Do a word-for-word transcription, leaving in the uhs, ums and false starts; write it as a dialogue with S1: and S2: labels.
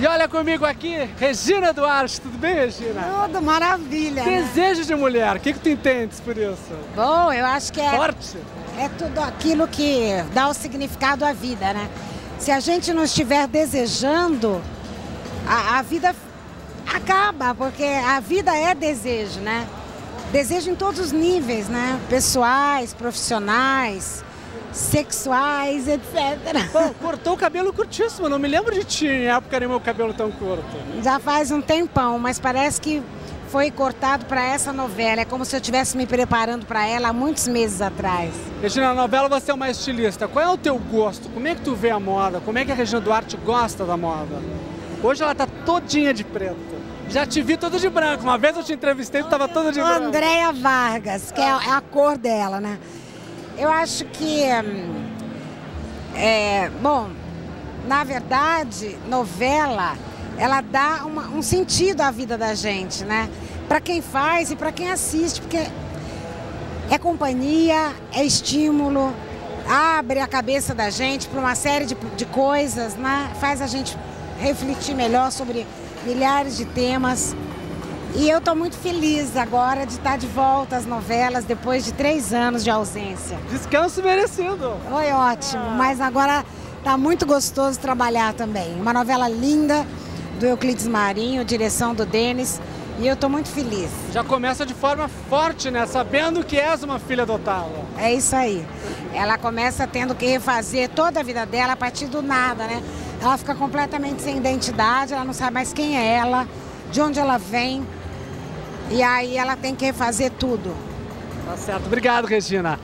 S1: E olha comigo aqui, Regina Duarte. Tudo bem, Regina?
S2: Tudo maravilha, né?
S1: Desejo de mulher, o que, que tu entendes por isso?
S2: Bom, eu acho que é,
S1: Forte?
S2: é tudo aquilo que dá o significado à vida, né? Se a gente não estiver desejando, a, a vida acaba, porque a vida é desejo, né? Desejo em todos os níveis, né? Pessoais, profissionais, sexuais, etcétera.
S1: Bom, cortou o cabelo curtíssimo, não me lembro de ti em época de meu cabelo tão curto.
S2: Já faz um tempão, mas parece que foi cortado para essa novela. É como se eu estivesse me preparando para ela há muitos meses atrás.
S1: Regina, na novela você é uma estilista. Qual é o teu gosto? Como é que tu vê a moda? Como é que a Regina Duarte gosta da moda? Hoje ela tá todinha de preto. Já te vi toda de branco. Uma vez eu te entrevistei e tu tava toda de branco.
S2: Andréia Vargas, que é a cor dela, né? Eu acho que, é, bom, na verdade, novela, ela dá uma, um sentido à vida da gente, né? Para quem faz e para quem assiste, porque é companhia, é estímulo, abre a cabeça da gente para uma série de, de coisas, né? Faz a gente refletir melhor sobre milhares de temas. E eu estou muito feliz agora de estar de volta às novelas depois de três anos de ausência.
S1: Descanso merecido.
S2: Foi ótimo, mas agora está muito gostoso trabalhar também. Uma novela linda do Euclides Marinho, direção do Denis, e eu estou muito feliz.
S1: Já começa de forma forte, né? Sabendo que és uma filha adotada.
S2: É isso aí. Ela começa tendo que refazer toda a vida dela a partir do nada, né? Ela fica completamente sem identidade, ela não sabe mais quem é ela, de onde ela vem. E aí ela tem que refazer tudo.
S1: Tá certo. Obrigado, Regina.